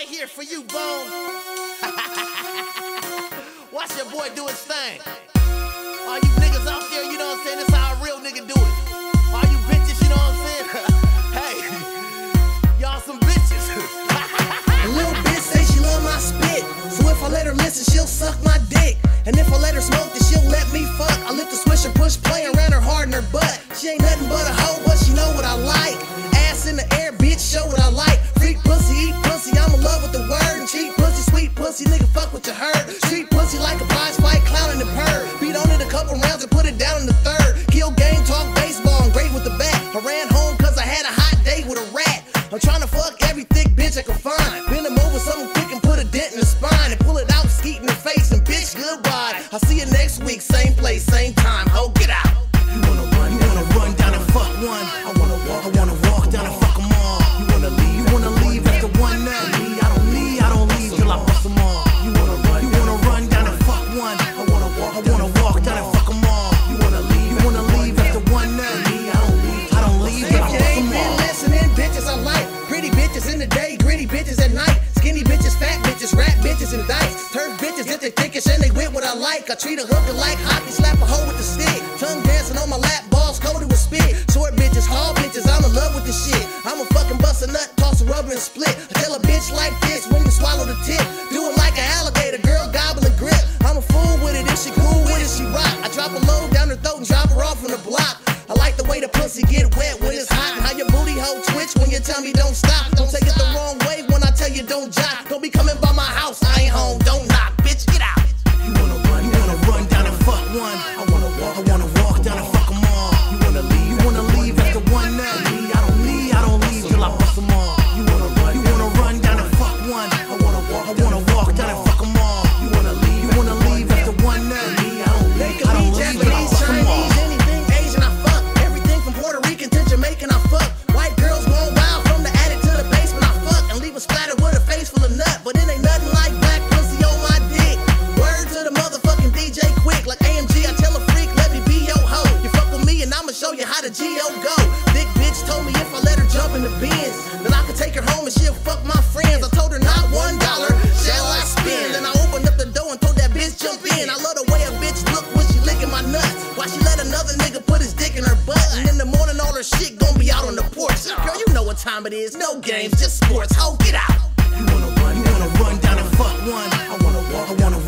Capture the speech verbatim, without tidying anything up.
right here for you, Bone. Watch your boy do his thing. All you niggas out there, you know what I'm saying? This how a real nigga do it. All you bitches, you know what I'm saying? Hey, y'all some bitches. A little bitch say she love my spit, so if I let her listen, she'll suck my dick. And if I let her smoke, then she'll let me fuck. I lift the switch and push play around her hard in her butt. She ain't nothing but a hoe, but she know what I like. Ass in the air, bitch, show what I like. Freak pussy, eat pussy, I'm in love with the word. And cheap pussy, sweet pussy, nigga, fuck what you heard. Street pussy like a prize fight, clown in the purr. Beat on it a couple rounds and put it down in the third. Kill game, talk baseball, I'm great with the bat. I ran home cause I had a hot date with a rat. I'm trying to fuck every thick bitch I can find. Bend them over something quick and put a dent in the spine. And pull it out, skeet in the face, and bitch, goodbye. I'll see you next week, same place, same time. Ho, get out. You wanna run, you wanna run down and fuck one. I wanna walk, I wanna walk down and fuck them all. You wanna leave, you wanna leave after one night. Me, I don't leave, I don't leave till I bust them all. You wanna run, you wanna run down and fuck one. I wanna walk, I wanna walk down and fuck them all. You wanna leave, you wanna leave after one night. Me, I don't leave, I don't leave till I bust them all. If you ain't been listening, bitches I like. Pretty bitches in the day, gritty bitches at night. Skinny bitches, fat bitches, rap bitches, and dice. Turf bitches, if they thickish and they with what I like. I treat a hooker like hockey, slap a hoe with the stick. Tongue dancing on my lap, balls coated with spit. Short bitches, hall bitches, I'm in love with this shit. I'm a fucking bust a nut, toss a rubber and split. I tell a bitch like this when you swallow the tip. Do it like an alligator, girl, gobble and grip. I'm a fool with it, if she cool with it, she rock. I drop a load down her throat and drop her off on the block. I like the way the pussy get wet when it's hot, and how your booty hole twitch when you tell me don't stop. Don't take it the wrong way when I tell you don't jock. Don't be coming by my house, I ain't home, don't knock, bitch, get out. You wanna run, you wanna run down and fuck one. I wanna walk, I wanna walk down and fuck them all. You wanna leave, you wanna leave after one night. Me, I don't leave, I don't leave till I bust them all. You wanna run, you wanna run down and fuck one. I wanna walk, I wanna walk down and fuck them all. You wanna leave, you wanna leave after one night. Me, I don't leave, I don't leave till I bust them all. Anything Asian, I fuck. Everything from Puerto Rican to Jamaican, I fuck. White girls going wild from the attic to the basement, I fuck. And leave a splatter with a face full of nut. But it ain't nothing like black pussy on my dick. Word to the motherfucking D J quick. Like A M G, I tell a freak, let me be your hoe. You fuck with me and I'ma show you how the G O go. Thick bitch told me if I let her jump in the Benz, then I could take her home and she'll fuck my friends. I told her not one dollar shall I spend. Then I opened up the door and told that bitch jump in. I love the way a bitch look when she licking my nuts. Why she let another nigga put his dick in her butt? And in the morning all her shit gon' be out on the porch. Girl, you know what time it is. No games, just sports. Ho, get out. You wanna run, you wanna run down and fuck one. I wanna walk, I wanna